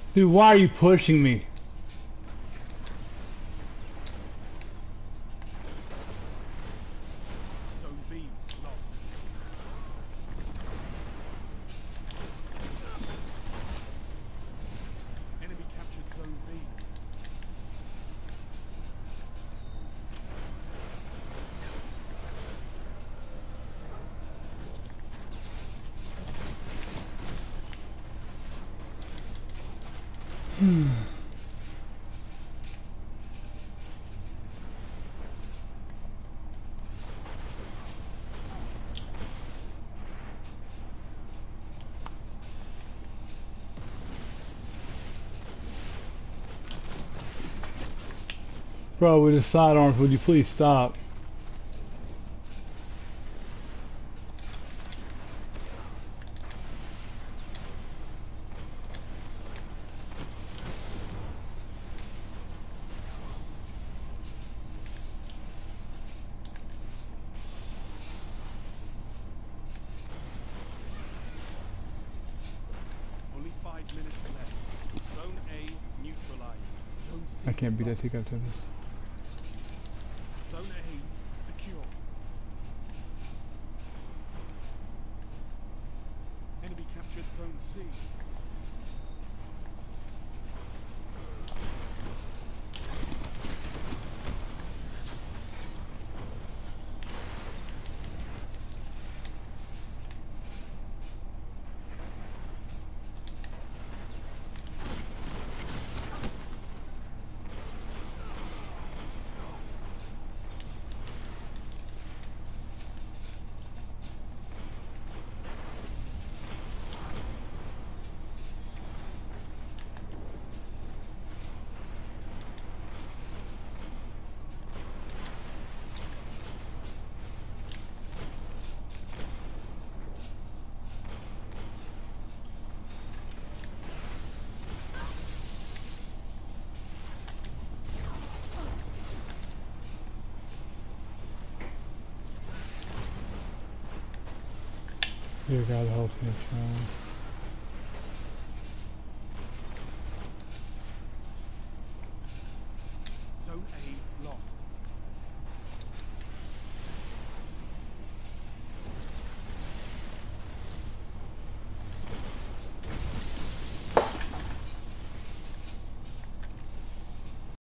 Dude, why are you pushing me? Zone B lost. Enemy captured Zone B. Bro, with the sidearms, would you please stop? Only 5 minutes left. Zone A neutralized. Zone C I can't beat that lost. take up to this. Zone A secure. Enemy captured Zone C. Dear God, the whole team's trying. Zone A lost.